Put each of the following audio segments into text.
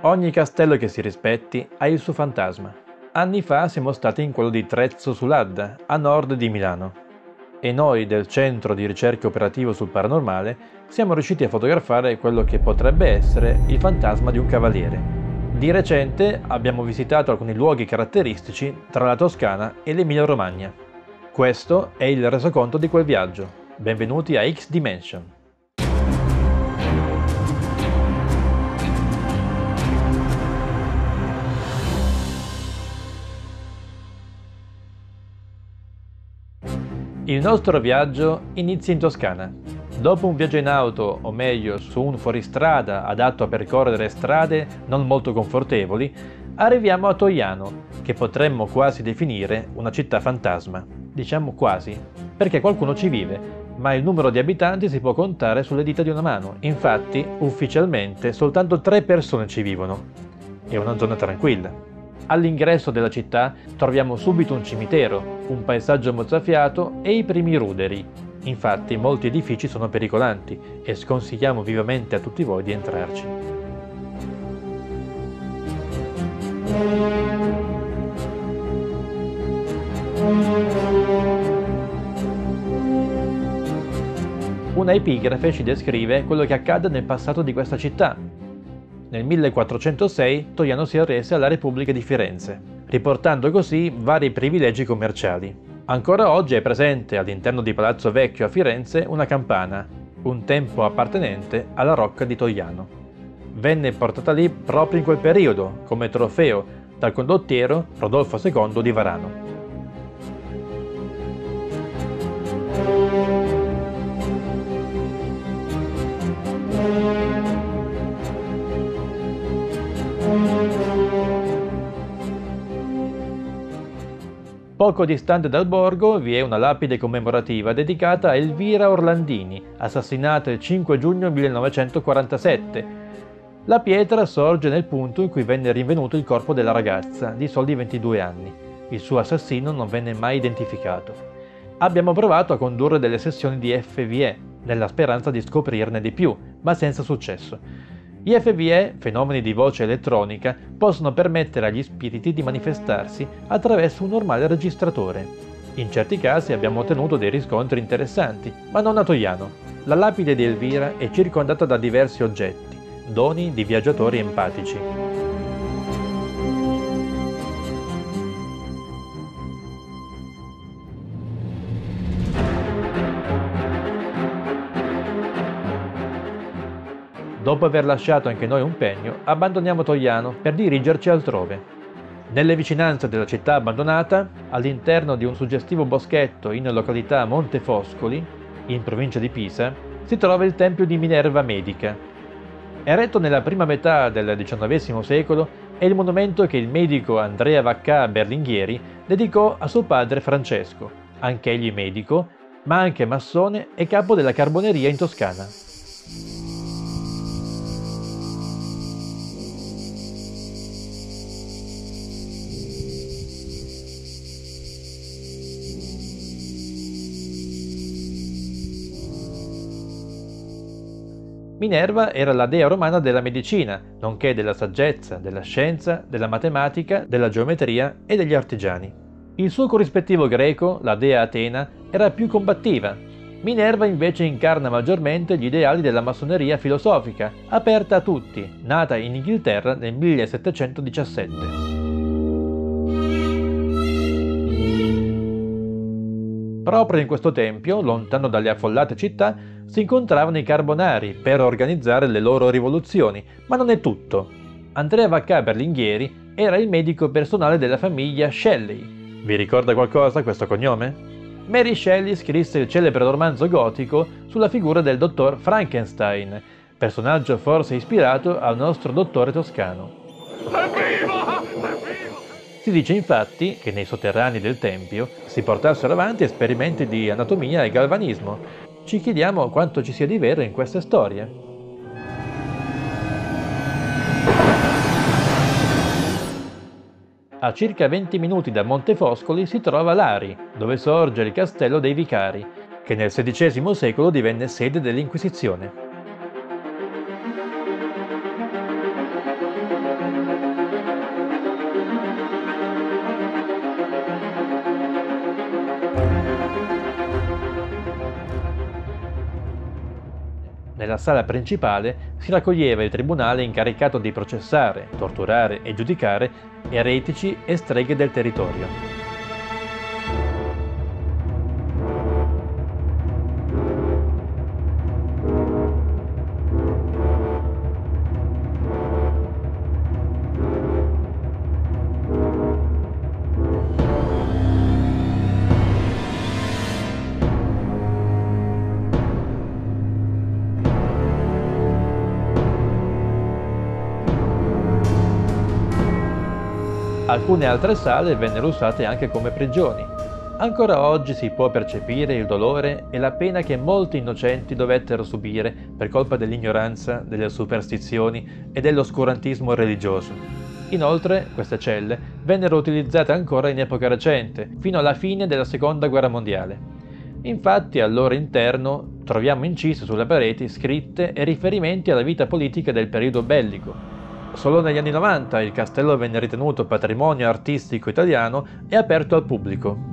Ogni castello che si rispetti ha il suo fantasma. Anni fa siamo stati in quello di Trezzo sull'Adda, a nord di Milano. E noi del Centro di Ricerca Operativo sul Paranormale siamo riusciti a fotografare quello che potrebbe essere il fantasma di un cavaliere. Di recente abbiamo visitato alcuni luoghi caratteristici tra la Toscana e l'Emilia-Romagna. Questo è il resoconto di quel viaggio. Benvenuti a X Dimension. Il nostro viaggio inizia in Toscana. Dopo un viaggio in auto, o meglio su un fuoristrada adatto a percorrere strade non molto confortevoli, arriviamo a Toiano, che potremmo quasi definire una città fantasma. Diciamo quasi, perché qualcuno ci vive, ma il numero di abitanti si può contare sulle dita di una mano. Infatti, ufficialmente, soltanto 3 persone ci vivono. È una zona tranquilla. All'ingresso della città troviamo subito un cimitero, un paesaggio mozzafiato e i primi ruderi. Infatti molti edifici sono pericolanti e sconsigliamo vivamente a tutti voi di entrarci. Una epigrafe ci descrive quello che accade nel passato di questa città. Nel 1406 Toiano si arrese alla Repubblica di Firenze, riportando così vari privilegi commerciali. Ancora oggi è presente all'interno di Palazzo Vecchio a Firenze una campana, un tempo appartenente alla Rocca di Toiano. Venne portata lì proprio in quel periodo, come trofeo, dal condottiero Rodolfo II di Varano. Poco distante dal borgo vi è una lapide commemorativa dedicata a Elvira Orlandini, assassinata il 5 giugno 1947. La pietra sorge nel punto in cui venne rinvenuto il corpo della ragazza, di soli 22 anni. Il suo assassino non venne mai identificato. Abbiamo provato a condurre delle sessioni di FVE, nella speranza di scoprirne di più, ma senza successo. Gli FVE, fenomeni di voce elettronica, possono permettere agli spiriti di manifestarsi attraverso un normale registratore. In certi casi abbiamo ottenuto dei riscontri interessanti, ma non a Toiano. La lapide di Elvira è circondata da diversi oggetti, doni di viaggiatori empatici. Dopo aver lasciato anche noi un pegno, abbandoniamo Toiano per dirigerci altrove. Nelle vicinanze della città abbandonata, all'interno di un suggestivo boschetto in località Montefoscoli, in provincia di Pisa, si trova il tempio di Minerva Medica. Eretto nella prima metà del XIX secolo, è il monumento che il medico Andrea Vaccà Berlinghieri dedicò a suo padre Francesco, anch'egli medico, ma anche massone e capo della carboneria in Toscana. Minerva era la dea romana della medicina, nonché della saggezza, della scienza, della matematica, della geometria e degli artigiani. Il suo corrispettivo greco, la dea Atena, era più combattiva. Minerva invece incarna maggiormente gli ideali della massoneria filosofica, aperta a tutti, nata in Inghilterra nel 1717. Proprio in questo tempio, lontano dalle affollate città, si incontravano i carbonari per organizzare le loro rivoluzioni, ma non è tutto. Andrea Vaccà Berlinghieri era il medico personale della famiglia Shelley. Vi ricorda qualcosa questo cognome? Mary Shelley scrisse il celebre romanzo gotico sulla figura del dottor Frankenstein, personaggio forse ispirato al nostro dottore toscano. Evviva! Si dice infatti che nei sotterranei del tempio si portassero avanti esperimenti di anatomia e galvanismo. Ci chiediamo quanto ci sia di vero in queste storie. A circa 20 minuti da Montefoscoli si trova Lari, dove sorge il castello dei Vicari, che nel XVI secolo divenne sede dell'Inquisizione. Nella sala principale si raccoglieva il tribunale incaricato di processare, torturare e giudicare eretici e streghe del territorio. Alcune altre sale vennero usate anche come prigioni. Ancora oggi si può percepire il dolore e la pena che molti innocenti dovettero subire per colpa dell'ignoranza, delle superstizioni e dell'oscurantismo religioso. Inoltre, queste celle vennero utilizzate ancora in epoca recente, fino alla fine della Seconda Guerra Mondiale. Infatti, al loro interno troviamo incise sulle pareti scritte e riferimenti alla vita politica del periodo bellico. Solo negli anni 90 il castello venne ritenuto patrimonio artistico italiano e aperto al pubblico.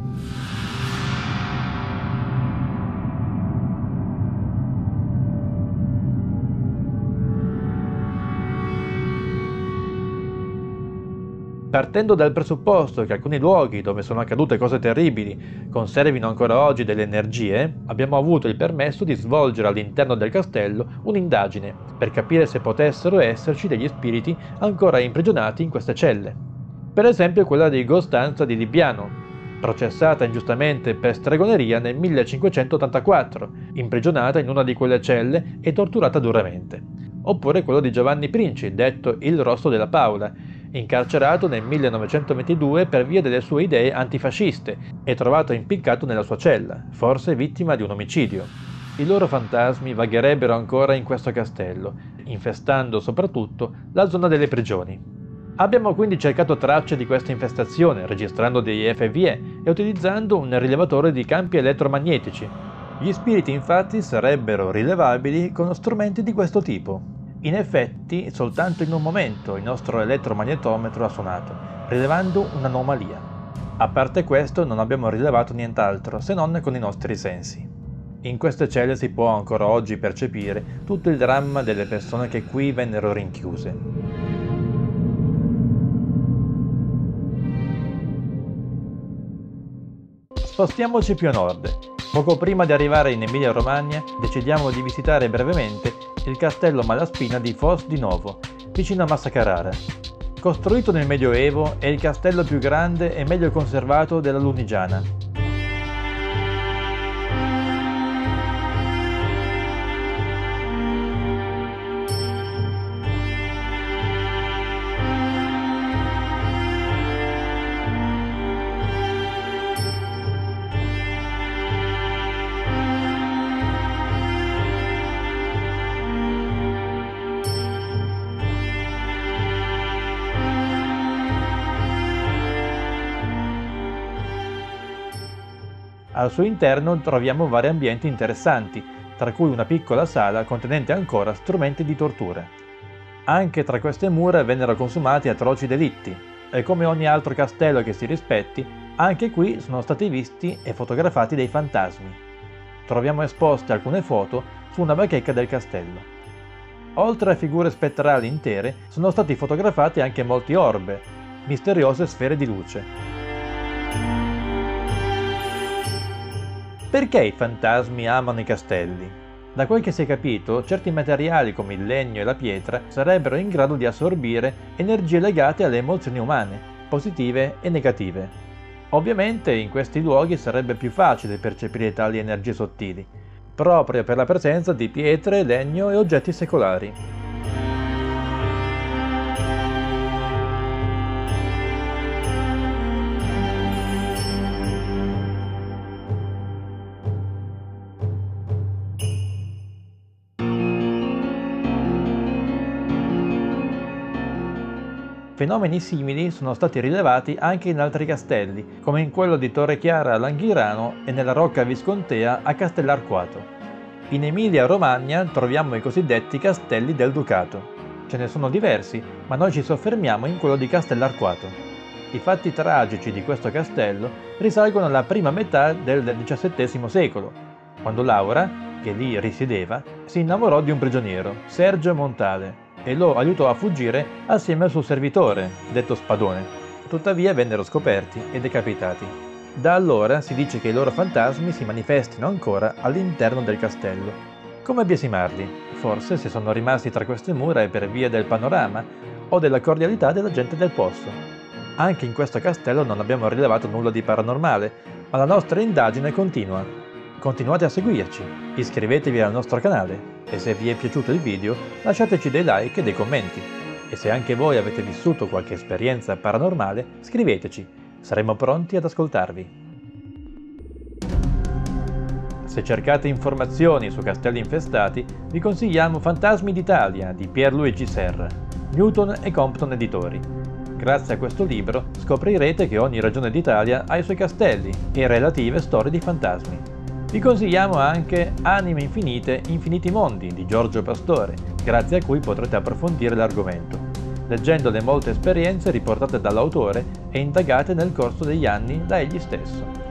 Partendo dal presupposto che alcuni luoghi dove sono accadute cose terribili conservino ancora oggi delle energie, abbiamo avuto il permesso di svolgere all'interno del castello un'indagine per capire se potessero esserci degli spiriti ancora imprigionati in queste celle. Per esempio quella di Costanza di Libbiano, processata ingiustamente per stregoneria nel 1584, imprigionata in una di quelle celle e torturata duramente. Oppure quello di Giovanni Princi, detto il Rosso della Paula, incarcerato nel 1922 per via delle sue idee antifasciste e trovato impiccato nella sua cella, forse vittima di un omicidio. I loro fantasmi vagherebbero ancora in questo castello, infestando soprattutto la zona delle prigioni. Abbiamo quindi cercato tracce di questa infestazione, registrando degli FVE e utilizzando un rilevatore di campi elettromagnetici. Gli spiriti infatti sarebbero rilevabili con strumenti di questo tipo. In effetti, soltanto in un momento il nostro elettromagnetometro ha suonato, rilevando un'anomalia. A parte questo non abbiamo rilevato nient'altro, se non con i nostri sensi. In queste celle si può ancora oggi percepire tutto il dramma delle persone che qui vennero rinchiuse. Spostiamoci più a nord. Poco prima di arrivare in Emilia-Romagna, decidiamo di visitare brevemente il castello Malaspina di Fos di Novo, vicino a Massa Carrara. Costruito nel Medioevo, è il castello più grande e meglio conservato della Lunigiana. Al suo interno troviamo vari ambienti interessanti, tra cui una piccola sala contenente ancora strumenti di tortura. Anche tra queste mura vennero consumati atroci delitti, e come ogni altro castello che si rispetti, anche qui sono stati visti e fotografati dei fantasmi. Troviamo esposte alcune foto su una bacheca del castello. Oltre a figure spettrali intere, sono stati fotografati anche molti orbe, misteriose sfere di luce. Perché i fantasmi amano i castelli? Da quel che si è capito, certi materiali come il legno e la pietra sarebbero in grado di assorbire energie legate alle emozioni umane, positive e negative. Ovviamente in questi luoghi sarebbe più facile percepire tali energie sottili, proprio per la presenza di pietre, legno e oggetti secolari. Fenomeni simili sono stati rilevati anche in altri castelli, come in quello di Torrechiara a Langhirano e nella Rocca Viscontea a Castellarquato. In Emilia-Romagna troviamo i cosiddetti castelli del Ducato. Ce ne sono diversi, ma noi ci soffermiamo in quello di Castellarquato. I fatti tragici di questo castello risalgono alla prima metà del XVII secolo, quando Laura, che lì risiedeva, si innamorò di un prigioniero, Sergio Montale, e lo aiutò a fuggire assieme al suo servitore, detto Spadone. Tuttavia vennero scoperti e decapitati. Da allora si dice che i loro fantasmi si manifestino ancora all'interno del castello. Come biasimarli? Forse se sono rimasti tra queste mura è per via del panorama o della cordialità della gente del posto. Anche in questo castello non abbiamo rilevato nulla di paranormale, ma la nostra indagine continua. Continuate a seguirci, iscrivetevi al nostro canale e se vi è piaciuto il video lasciateci dei like e dei commenti. E se anche voi avete vissuto qualche esperienza paranormale, scriveteci, saremo pronti ad ascoltarvi. Se cercate informazioni su castelli infestati, vi consigliamo Fantasmi d'Italia di Pierluigi Serra, Newton e Compton Editori. Grazie a questo libro scoprirete che ogni regione d'Italia ha i suoi castelli e relative storie di fantasmi. Vi consigliamo anche Anime Infinite, Infiniti Mondi di Giorgio Pastore, grazie a cui potrete approfondire l'argomento, leggendo le molte esperienze riportate dall'autore e indagate nel corso degli anni da egli stesso.